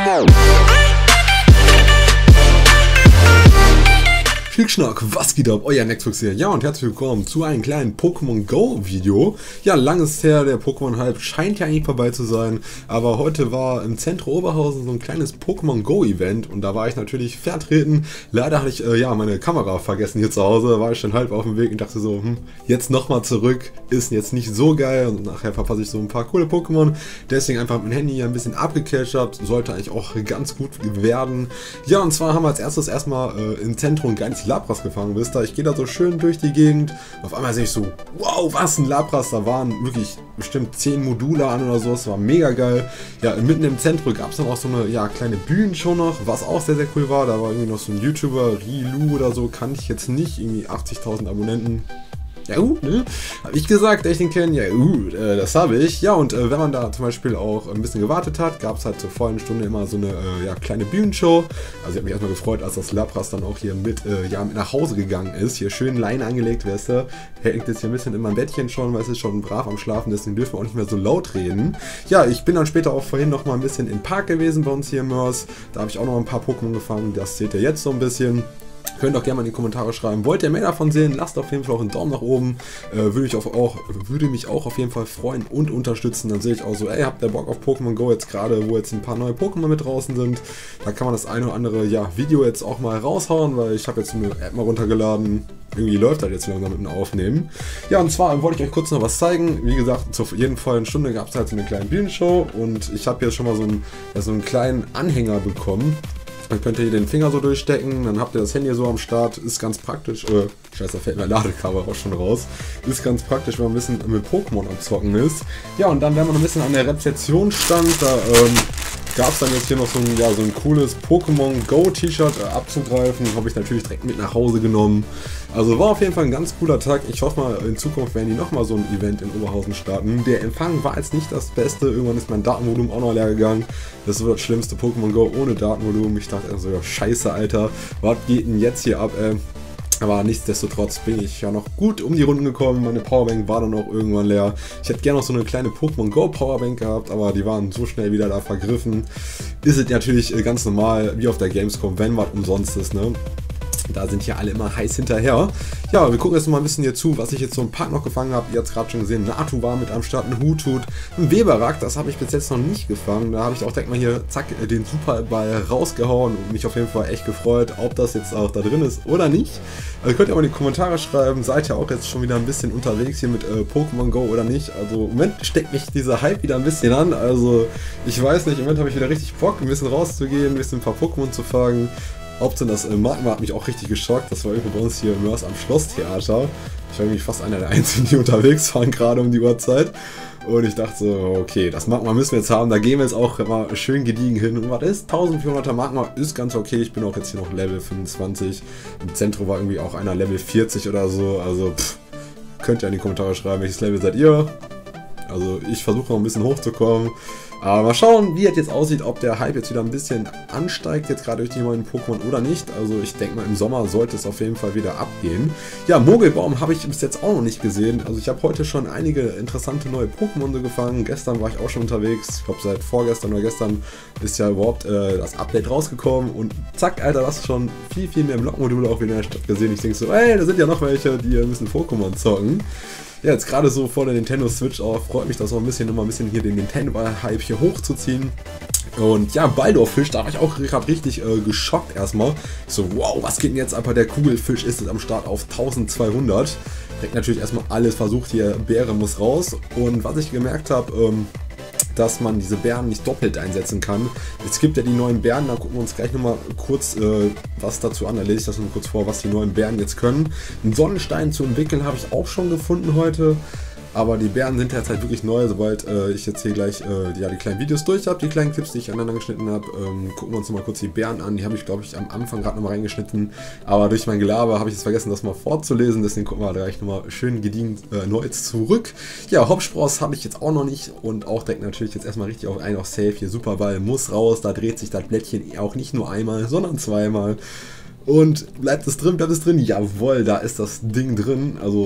Viel Schnack, was geht ab? Euer Nextflix hier. Ja, und herzlich willkommen zu einem kleinen Pokémon Go Video. Ja, lang ist her, der Pokémon-Hype scheint ja eigentlich vorbei zu sein, aber heute war im Zentrum Oberhausen so ein kleines Pokémon Go Event und da war ich natürlich vertreten. Leider hatte ich ja meine Kamera vergessen hier zu Hause, da war ich schon halb auf dem Weg und dachte so, jetzt nochmal zurück, ist jetzt nicht so geil und nachher verpasse ich so ein paar coole Pokémon. Deswegen einfach mit dem Handy ein bisschen abgecatcht, sollte eigentlich auch ganz gut werden. Ja, und zwar haben wir als erstes erstmal im Zentrum ein geiles Lapras gefangen, wisst ihr? Ich gehe da so schön durch die Gegend. Auf einmal sehe ich so, wow, was ein Lapras. Da waren wirklich bestimmt 10 Module an oder so. Das war mega geil. Ja, mitten im Zentrum gab es dann auch so eine kleine Bühnenshow noch, was auch sehr, sehr cool war. Da war irgendwie noch so ein YouTuber, Rilu oder so, kannte ich jetzt nicht. Irgendwie 80.000 Abonnenten. Ja, ne? Habe ich gesagt, dass ich den kenne? Ja, das habe ich. Ja, und wenn man da zum Beispiel auch ein bisschen gewartet hat, gab es halt zur vollen Stunde immer so eine kleine Bühnenshow. Also ich habe mich erstmal gefreut, als das Lapras dann auch hier mit nach Hause gegangen ist. Hier schön Leine angelegt, weißt du. Hängt jetzt hier ein bisschen in meinem Bettchen schon, weil es ist schon brav am Schlafen, deswegen dürfen wir auch nicht mehr so laut reden. Ja, ich bin dann später auch vorhin noch mal ein bisschen im Park gewesen bei uns hier im Mörs. Da habe ich auch noch ein paar Pokémon gefangen, das seht ihr jetzt so ein bisschen. Könnt auch gerne mal in die Kommentare schreiben, wollt ihr mehr davon sehen? Lasst auf jeden Fall auch einen Daumen nach oben, würde mich auch auf jeden Fall freuen und unterstützen. Dann sehe ich auch so, ey, habt ihr Bock auf Pokémon Go jetzt gerade, wo jetzt ein paar neue Pokémon mit draußen sind? Da kann man das eine oder andere Video jetzt auch mal raushauen, weil ich habe jetzt eine App mal runtergeladen. Irgendwie läuft das jetzt langsam mit dem Aufnehmen. Ja, und zwar wollte ich euch kurz noch was zeigen. Wie gesagt, zur jeden vollen Stunde gab es halt so eine kleine Bühnenshow und ich habe hier schon mal so einen kleinen Anhänger bekommen. Dann könnt ihr hier den Finger so durchstecken, dann habt ihr das Handy so am Start, ist ganz praktisch, scheiße, da fällt mein Ladekabel auch schon raus, ist ganz praktisch, wenn man ein bisschen mit Pokémon am Zocken ist. Ja, und dann, wenn man ein bisschen an der Rezeption stand, da gab es dann jetzt hier noch so ein cooles Pokémon Go T-Shirt abzugreifen, habe ich natürlich direkt mit nach Hause genommen. Also war auf jeden Fall ein ganz cooler Tag. Ich hoffe mal, in Zukunft werden die nochmal so ein Event in Oberhausen starten. Der Empfang war jetzt nicht das Beste. Irgendwann ist mein Datenvolumen auch noch leer gegangen. Das war das schlimmste Pokémon Go ohne Datenvolumen. Ich dachte also, ja, scheiße, Alter. Was geht denn jetzt hier ab, ey? Aber nichtsdestotrotz bin ich ja noch gut um die Runden gekommen. Meine Powerbank war dann auch irgendwann leer. Ich hätte gerne noch so eine kleine Pokémon Go Powerbank gehabt, aber die waren so schnell wieder da vergriffen. Ist es natürlich ganz normal, wie auf der Gamescom, wenn was umsonst ist, ne? Da sind hier alle immer heiß hinterher. Ja, wir gucken jetzt mal ein bisschen hier zu, was ich jetzt so im Park noch gefangen habe. Ihr habt es gerade schon gesehen, Natu war mit am Start, ein Hutut, ein Weberak, das habe ich bis jetzt noch nicht gefangen. Da habe ich auch direkt mal hier, zack, den Superball rausgehauen und mich auf jeden Fall echt gefreut, ob das jetzt auch da drin ist oder nicht. Also könnt ihr mal in die Kommentare schreiben, seid ihr auch jetzt schon wieder ein bisschen unterwegs hier mit Pokémon Go oder nicht. Also im Moment steckt mich dieser Hype wieder ein bisschen an. Also ich weiß nicht, im Moment habe ich wieder richtig Bock, ein bisschen rauszugehen, ein bisschen ein paar Pokémon zu fangen. Ob denn das Magma hat mich auch richtig geschockt. Das war irgendwo bei uns hier im Mörs am Schlosstheater. Ich war irgendwie fast einer der Einzigen, die unterwegs waren, gerade um die Uhrzeit. Und ich dachte so, okay, das Magma müssen wir jetzt haben. Da gehen wir jetzt auch mal schön gediegen hin. Und was ist? 1400er Magma ist ganz okay. Ich bin auch jetzt hier noch Level 25. Im Zentrum war irgendwie auch einer Level 40 oder so. Also könnt ihr in die Kommentare schreiben, welches Level seid ihr? Also ich versuche noch ein bisschen hochzukommen. Aber mal schauen, wie es jetzt aussieht, ob der Hype jetzt wieder ein bisschen ansteigt, jetzt gerade durch die neuen Pokémon oder nicht. Also ich denke mal, im Sommer sollte es auf jeden Fall wieder abgehen. Ja, Mogelbaum habe ich bis jetzt auch noch nicht gesehen. Also ich habe heute schon einige interessante neue Pokémon so gefangen. Gestern war ich auch schon unterwegs. Ich glaube, seit vorgestern oder gestern ist ja überhaupt das Update rausgekommen. Und zack, Alter, das ist schon viel, viel mehr Blockmodule auch wieder in der Stadt gesehen. Ich denke so, ey, da sind ja noch welche, die ein bisschen Pokémon zocken. Ja, jetzt gerade so vor der Nintendo Switch auch, freut mich das auch immer ein bisschen hier den Nintendo-Hype hier hochzuziehen. Und ja, Baldorfisch, da war ich auch gerade richtig geschockt erstmal. So, wow, was geht denn jetzt? Aber der Kugelfisch ist jetzt am Start auf 1200. Direkt natürlich erstmal alles versucht hier, Beere muss raus. Und was ich gemerkt habe, dass man diese Beeren nicht doppelt einsetzen kann. Es gibt ja die neuen Beeren, da gucken wir uns gleich nochmal kurz was dazu an. Da lese ich das nur kurz vor, was die neuen Beeren jetzt können. Einen Sonnenstein zu entwickeln habe ich auch schon gefunden heute. Aber die Beeren sind jetzt halt wirklich neu, sobald ich jetzt hier gleich die kleinen Videos durch habe, die kleinen Clips, die ich aneinander geschnitten habe, gucken wir uns nochmal kurz die Beeren an. Die habe ich, glaube ich, am Anfang gerade nochmal reingeschnitten, aber durch mein Gelaber habe ich jetzt vergessen, das mal vorzulesen, deswegen gucken wir gleich nochmal schön gediegen neu zurück. Ja, Hopspross habe ich jetzt auch noch nicht und auch direkt natürlich jetzt erstmal richtig auf einen auf Safe. Hier Superball muss raus, da dreht sich das Blättchen auch nicht nur einmal, sondern zweimal. Und bleibt es drin? Jawohl, da ist das Ding drin, also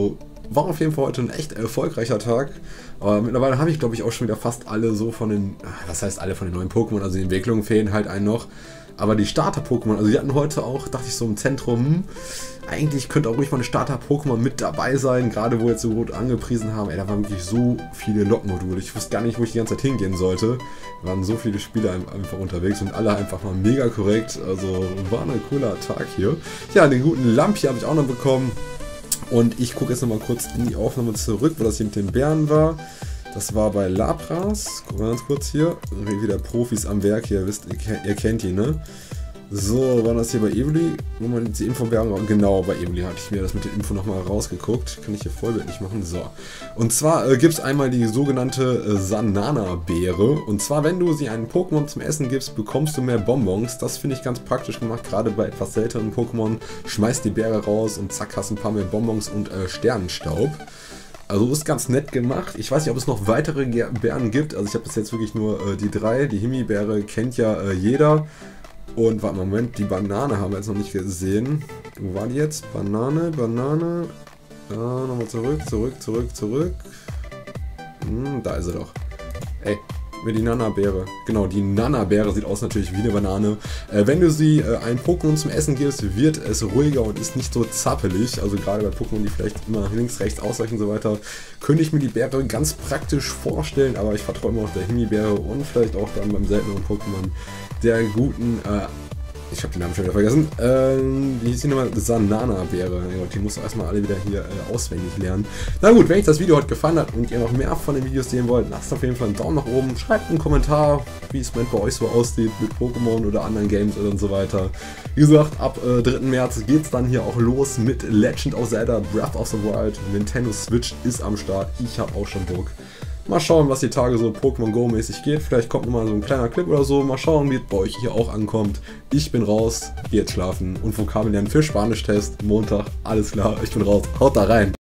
war auf jeden Fall heute ein echt erfolgreicher Tag. Aber mittlerweile habe ich, glaube ich, auch schon wieder fast alle so von den, was heißt alle von den neuen Pokémon, also die Entwicklungen fehlen halt einen noch. Aber die Starter-Pokémon, also die hatten heute auch, dachte ich so im Zentrum, eigentlich könnte auch ruhig mal ein Starter-Pokémon mit dabei sein, gerade wo jetzt so gut angepriesen haben. Ey, da waren wirklich so viele Lokmodule. Ich wusste gar nicht, wo ich die ganze Zeit hingehen sollte. Da waren so viele Spieler einfach unterwegs und alle einfach mal mega korrekt. Also war ein cooler Tag hier. Ja, den guten Lampi habe ich auch noch bekommen. Und ich gucke jetzt nochmal kurz in die Aufnahme zurück, wo das hier mit den Bären war. Das war bei Lapras. Gucken wir ganz kurz hier. Wieder Profis am Werk hier. Wisst, ihr kennt die, ne? So, war das hier bei Evoli? Wo man die Info bergen? Genau, bei Evoli hatte ich mir das mit der Info nochmal rausgeguckt. Kann ich hier vollbildlich machen. So. Und zwar gibt es einmal die sogenannte Sanana-Beere. Und zwar, wenn du sie einem Pokémon zum Essen gibst, bekommst du mehr Bonbons. Das finde ich ganz praktisch gemacht, gerade bei etwas seltenen Pokémon. Schmeißt die Beere raus und zack, hast ein paar mehr Bonbons und Sternenstaub. Also ist ganz nett gemacht. Ich weiß nicht, ob es noch weitere Beeren gibt. Also ich habe bis jetzt wirklich nur die 3. Die Himi-Beere kennt ja jeder. Und warte, Moment, die Banane haben wir jetzt noch nicht gesehen. Wo war die jetzt? Banane. Nochmal zurück. Da ist sie doch. Ey, mit die Nana-Beere. Genau, die Nana-Beere sieht aus natürlich wie eine Banane. Wenn du sie einem Pokémon zum Essen gibst, wird es ruhiger und ist nicht so zappelig. Also gerade bei Pokémon, die vielleicht immer links, rechts ausweichen und so weiter, könnte ich mir die Beere ganz praktisch vorstellen. Aber ich vertraue immer auf der Himi-Beere und vielleicht auch dann beim seltenen Pokémon der guten, ich habe den Namen schon wieder vergessen, wie hieß die nochmal? Sanana-Beere. Die musst du erstmal alle wieder hier auswendig lernen. Na gut, wenn euch das Video heute gefallen hat und ihr noch mehr von den Videos sehen wollt, lasst auf jeden Fall einen Daumen nach oben, schreibt einen Kommentar, wie es bei euch so aussieht mit Pokémon oder anderen Games und so weiter. Wie gesagt, ab 3. März geht es dann hier auch los mit Legend of Zelda Breath of the Wild. Nintendo Switch ist am Start, ich habe auch schon Bock. Mal schauen, was die Tage so Pokémon Go mäßig geht. Vielleicht kommt nochmal so ein kleiner Clip oder so. Mal schauen, wie es bei euch hier auch ankommt. Ich bin raus, geh jetzt schlafen und Vokabeln lernen für Spanisch-Test. Montag, alles klar, ich bin raus. Haut da rein!